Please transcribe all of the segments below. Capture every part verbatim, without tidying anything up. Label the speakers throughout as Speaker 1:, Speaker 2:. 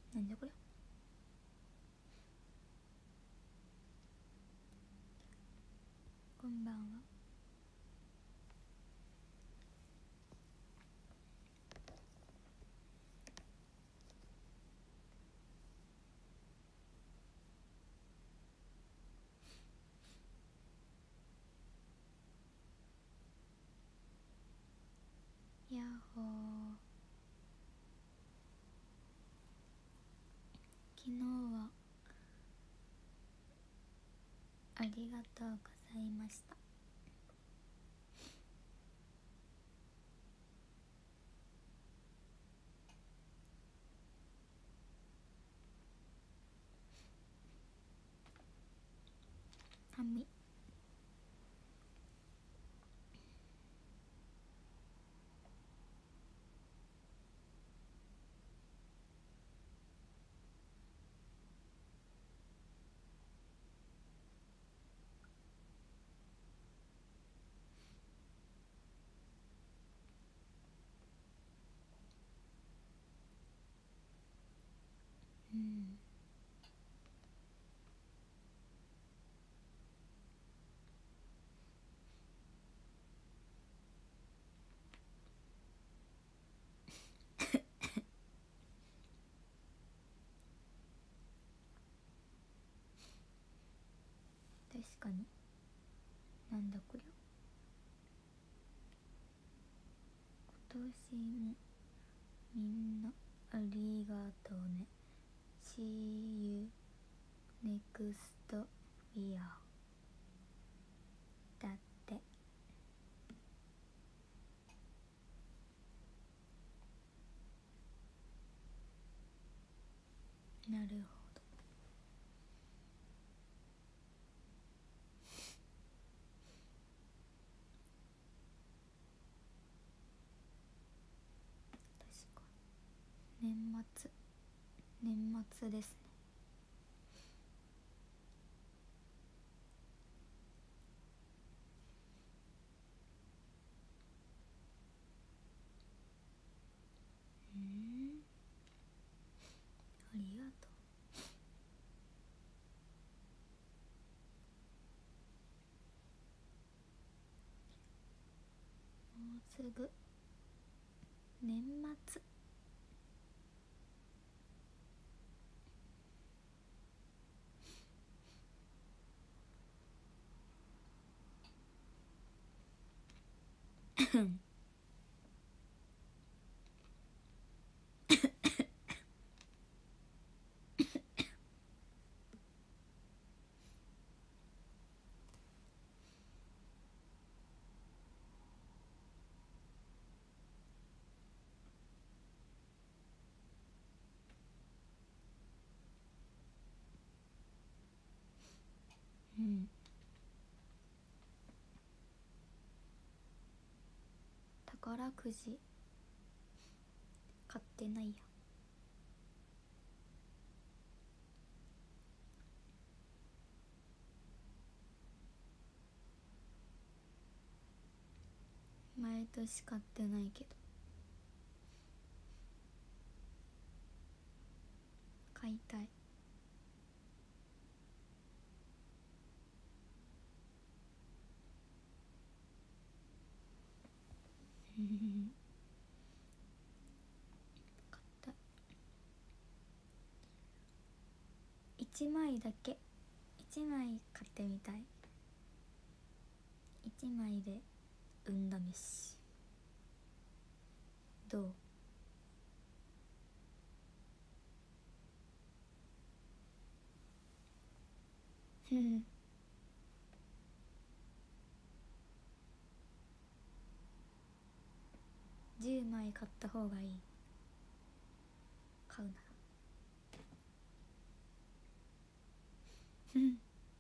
Speaker 1: なんだこれ。こんばんは。やっほー。昨日はありがとうございました。寒い。うん確かに。なんだこりゃ。今年もみんなありがとうね。 See you next year だって。なるほど。確か年末年末ですね。うんありがとう。もうすぐ年末。うん宝くじ買ってないや。毎年買ってないけど買いたい。買ったいちまいだけ。いちまい買ってみたい。いちまいで運試し。どう？ふふじゅうまい買った方がいい。買うなら。ふふ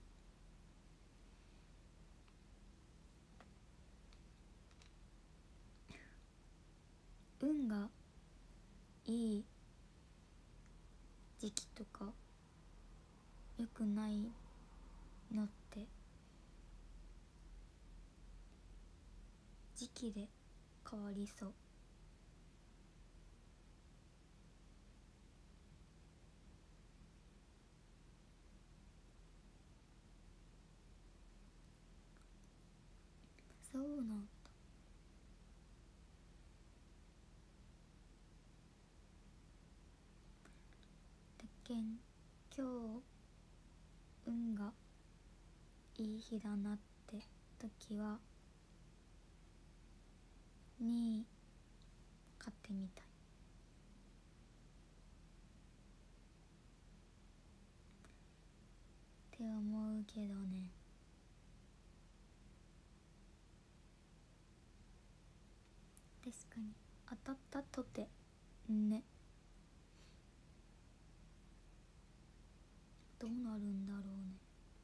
Speaker 1: 運がいい時期とか良くないのって時期で変わりそう。 そうなんだ。だけん今日運がいい日だなって時はに買ってみたいって思うけどね。確かに当たったとてね、どうなるんだろうね。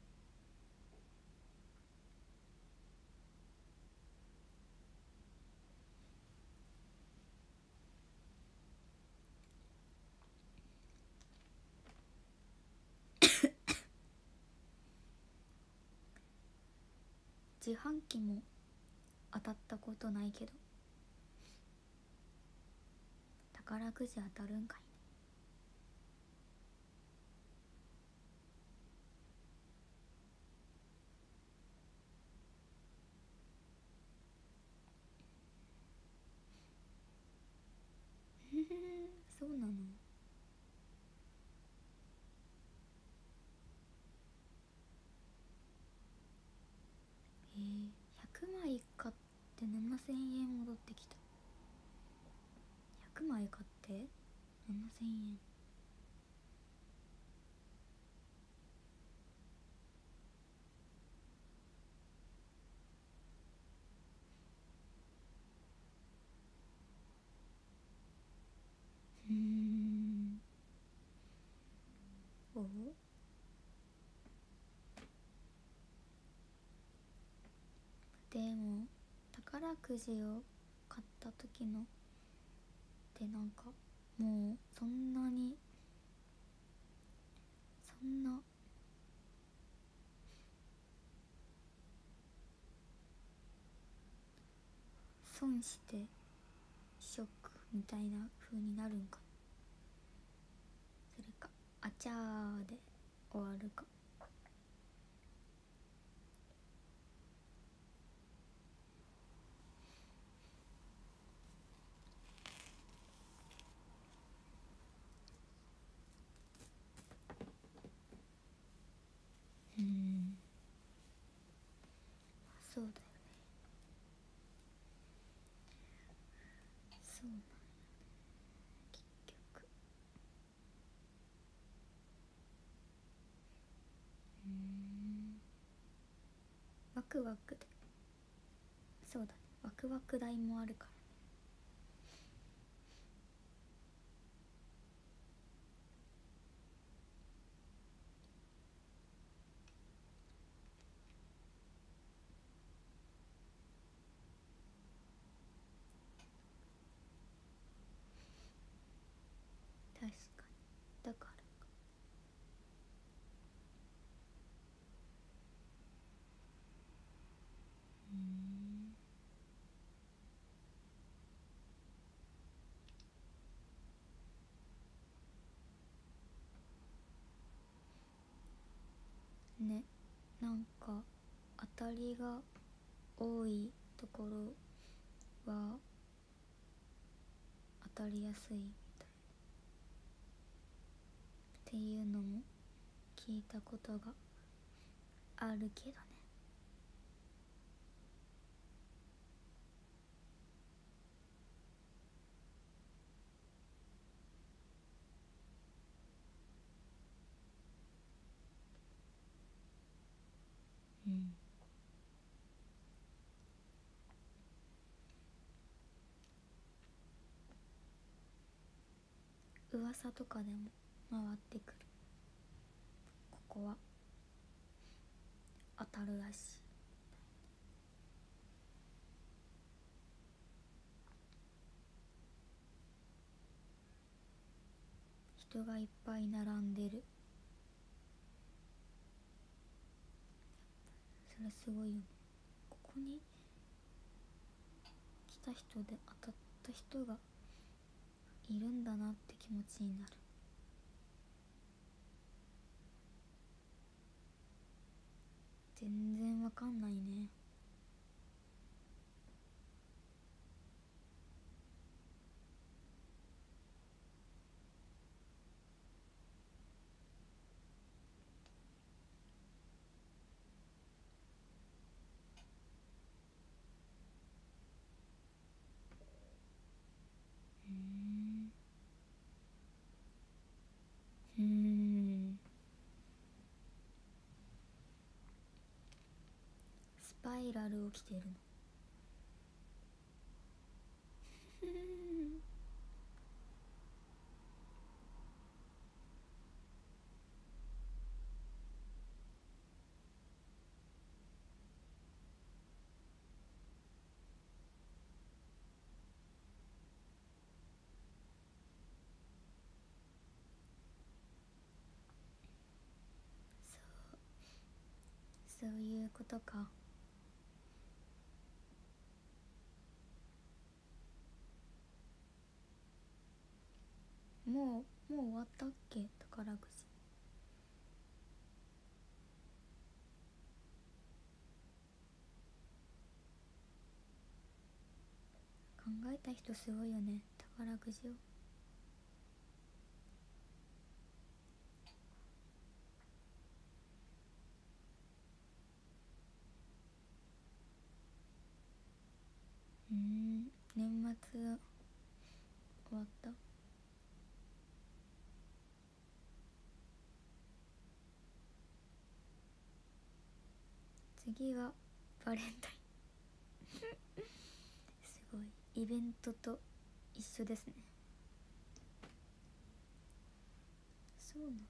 Speaker 1: 自販機も当たったことないけど宝くじ当たるんかいね。そうなの。えー、ひゃくまい買ってななせんえん戻ってきた。ひゃくまい買ってななせんえん。うーん。おでも宝くじを買った時のってなんかもうそんなにそんな損してショックみたいな風になるんかな。それかあちゃーで終わるか。うーん、そうだよね。そうなんやね結局。うーん、ワクワクで、そうだね、ワクワク代もあるからね。確かに、だからか。うーん、ね、なんか当たりが多いところは当たりやすいみたいっていうのも聞いたことがあるけどね。うん、噂とかでも回ってくる。ここは当たるらしい。人がいっぱい並んでる。それすごいよね。ここに来た人で当たった人がいるんだなって気持ちになる。全然わかんないね。 パイラル起きてるのそうそういうことか。もうもう終わったっけ、宝くじ。考えた人すごいよね、宝くじを。うーん、年末終わった。次がバレンタインすごいイベントと一緒ですね。そうなんだ、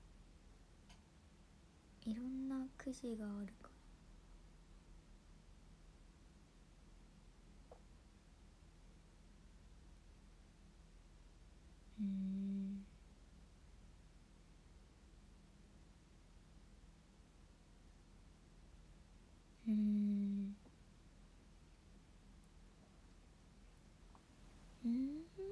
Speaker 1: いろんなくじがあるから。うーんうーんうーん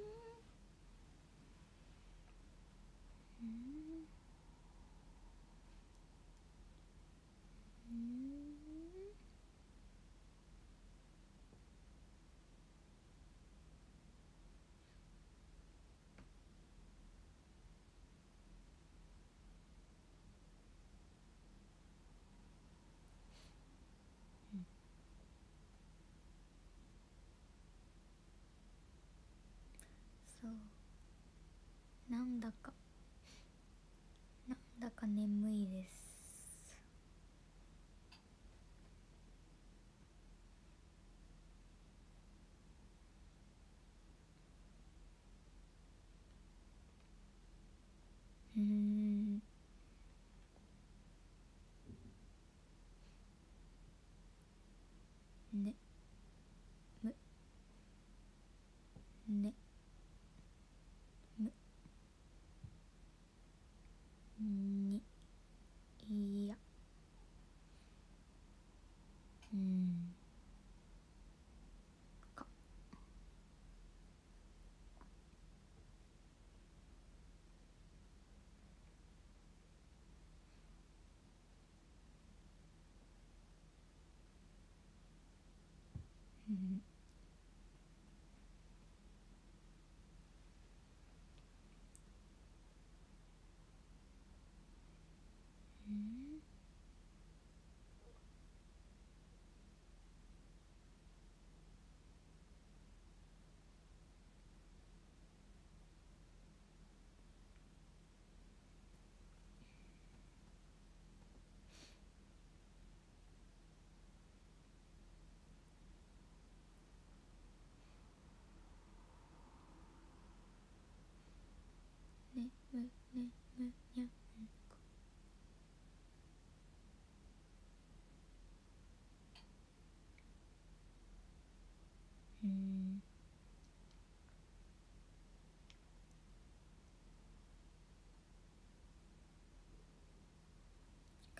Speaker 1: うーんうーんそう、なんだかなんだか眠いです。うーんねむねむにいやうんかうんうんねむねむにゃんこうんか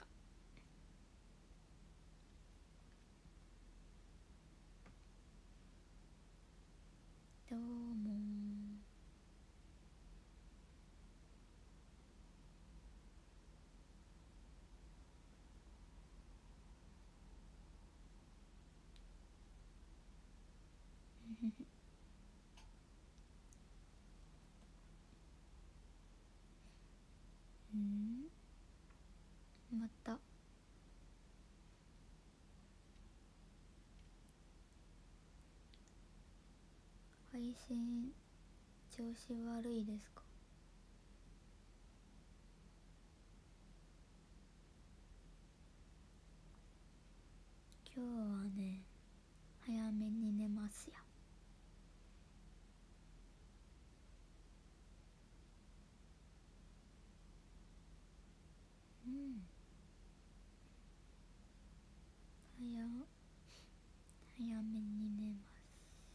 Speaker 1: どうもうんまた配信調子悪いですか？ 今日はね早めに寝ますよ。うん、早早めに寝ます。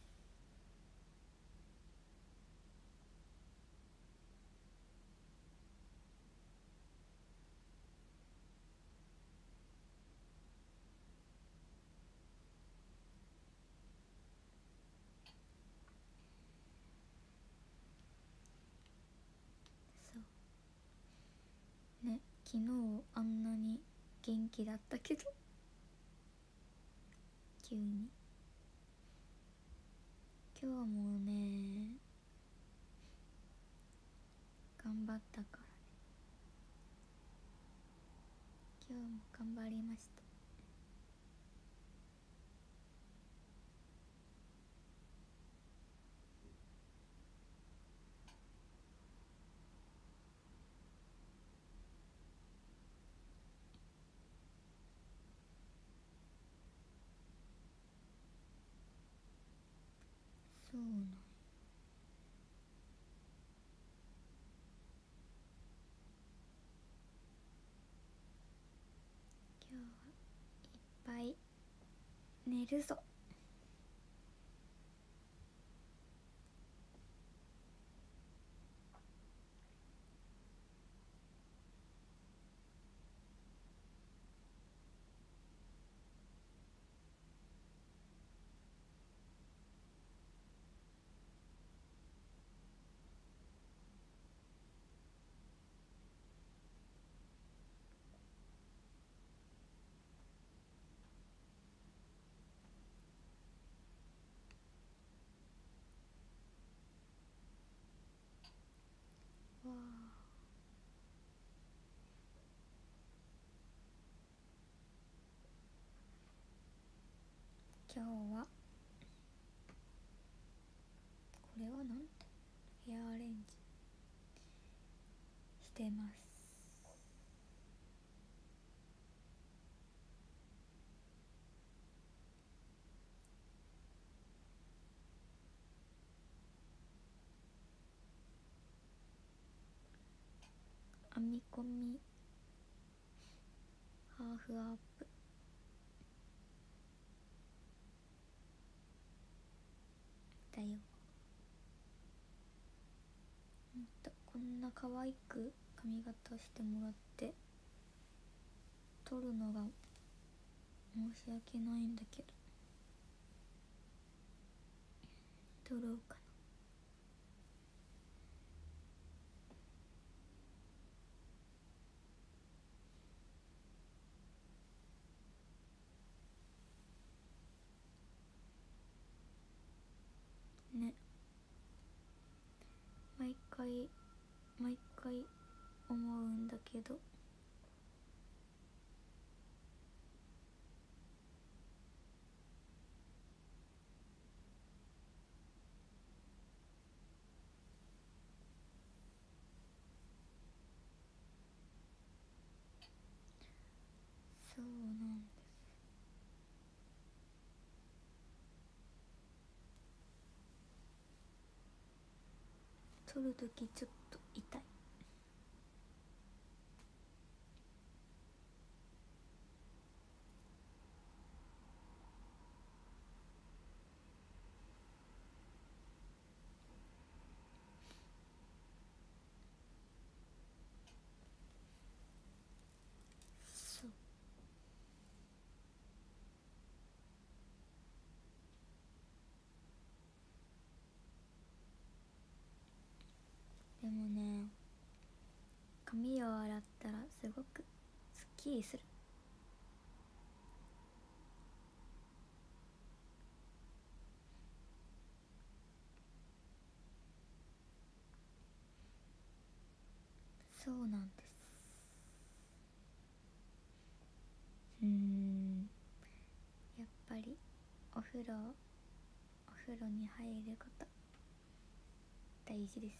Speaker 1: そうね、昨日あんなに元気だったけど急に今日もね頑張ったからね。今日も頑張りました。そうなん。今日はいっぱい寝るぞ。わあ、今日はこれはなんてヘアアレンジしてます。編み込みハーフアップだよ。ほんとこんな可愛く髪型してもらって撮るのが申し訳ないんだけど、撮ろうかなね。毎回毎回思うんだけど、そうなんです。撮るときちょっと痛い。そうでもね、髪を洗ったらすごくすっきりする。そうなんです。うーんやっぱりお風呂お風呂に入ること大事です。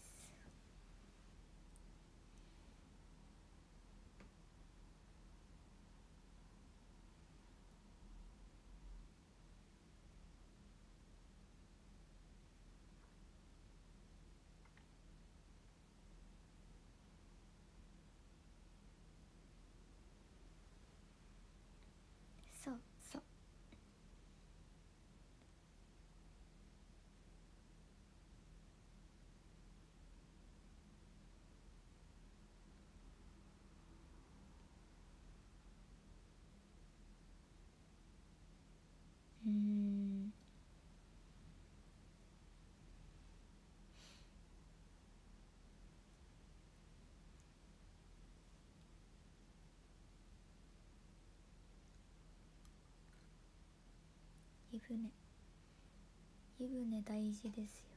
Speaker 1: 船、湯船大事ですよ。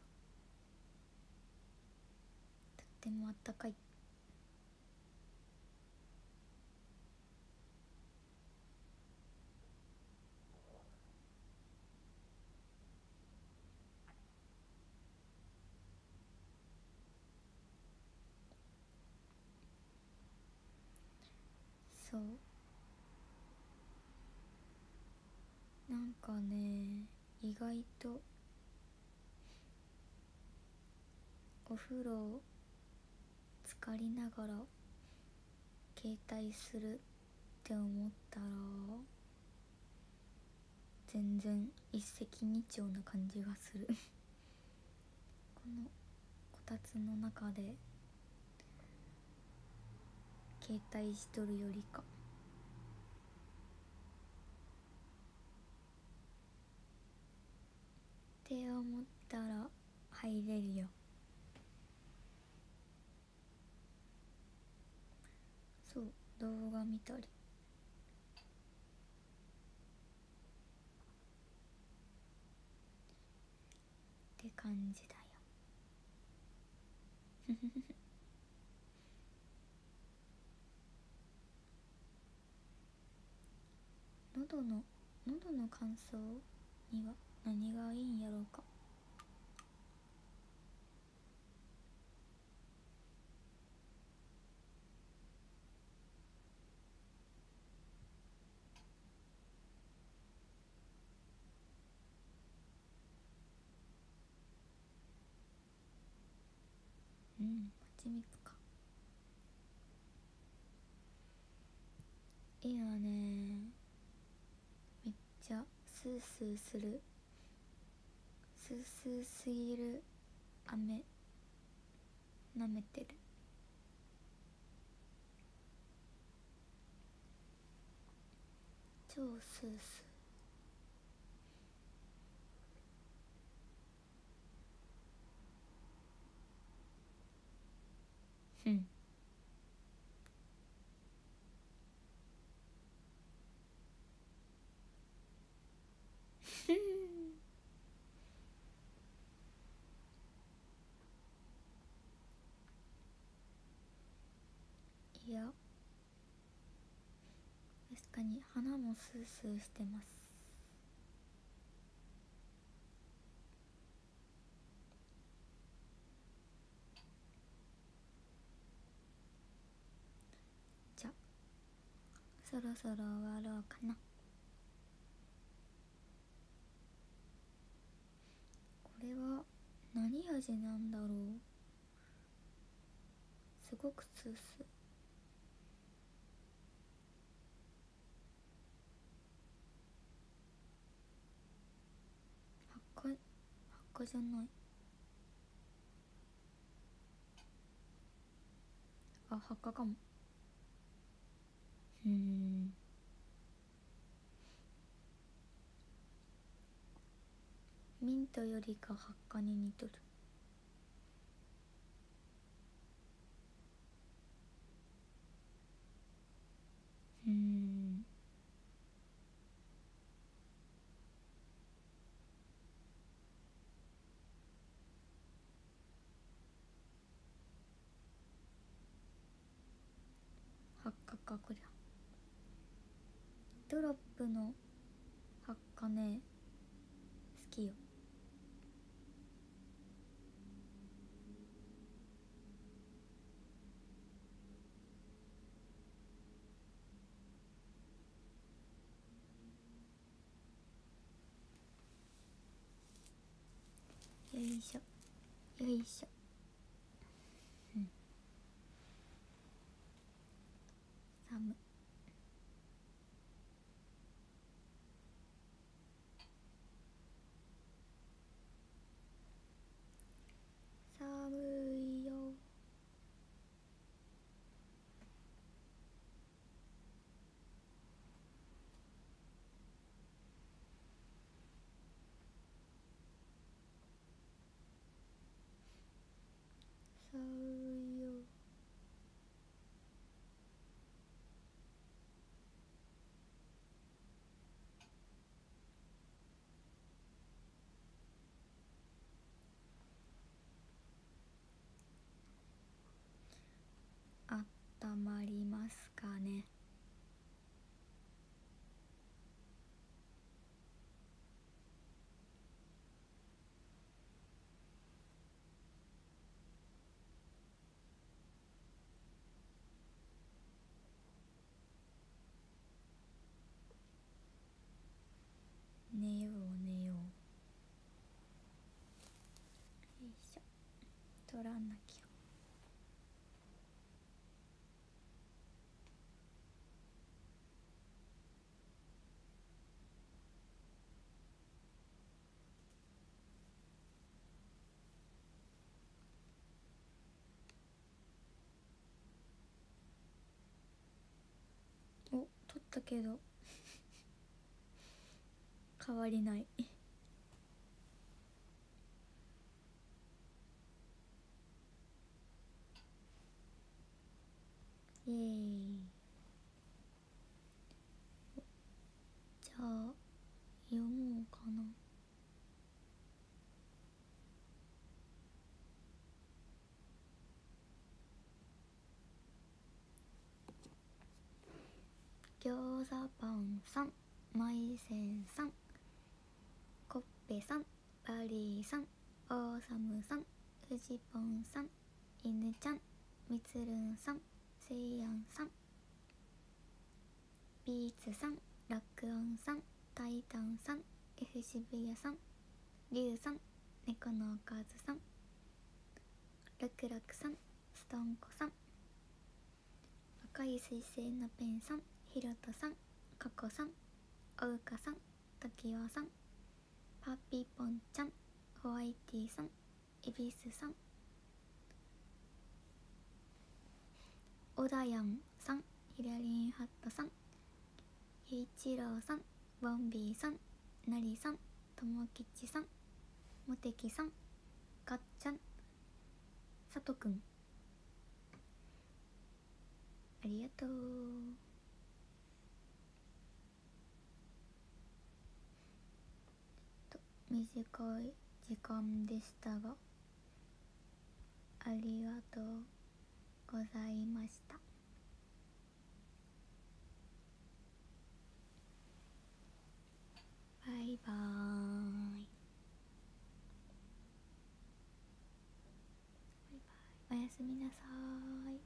Speaker 1: とってもあったかい。そうなんかね、意外とお風呂浸かりながら携帯するって思ったら全然一石二鳥な感じがするこのこたつの中で携帯しとるよりか。って思ったら入れるよ。そう動画見たりって感じだよ喉の喉の乾燥には何がいいんやろうか。うん蜂蜜か。今ねめっちゃスースーするスースーすぎる飴舐めてる。超スースーうんいや確かに鼻もスースーしてます。じゃそろそろ終わろうかな。これは何味なんだろう。すごくスースー。発火発火じゃない。あ発火かも。うーんミントよりか発火に似とる。うーん発火かこりゃ。ドロップの発火ね好きよ。よいしょよいしょ。うん寒寒いよ。 ったけど変わりないイエーイ。じゃあ読もうかな。餃子パンさん、マイセンさん、コッペさん、バリーさん、オーサムさん、フジポンさん、イヌちゃん、みつるんさん、セイヤンさん、ビーツさん、ラックオンさん、タイタンさん、F 渋谷さん、リュウさん、猫のおかずさん、ラクラクさん、ストンコさん、赤い水星のペンさん、ヒロトさん、ココさん、おうかさん、トキワさん、パピポンちゃん、ホワイティさん、エビスさん、オダヤンさん、ヒラリンハットさん、イイチローさん、ボンビーさん、ナリさん、ともきちさん、モテキさん、ガッチャン、さとくん、ありがとう。と短い時間でしたがありがとうございました。バイバーイ。バイバイ。おやすみなさーい。